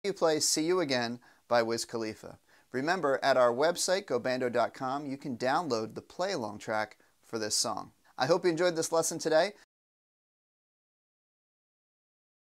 You play See You Again by Wiz Khalifa. Remember, at our website, gobando.com, you can download the play-along track for this song. I hope you enjoyed this lesson today.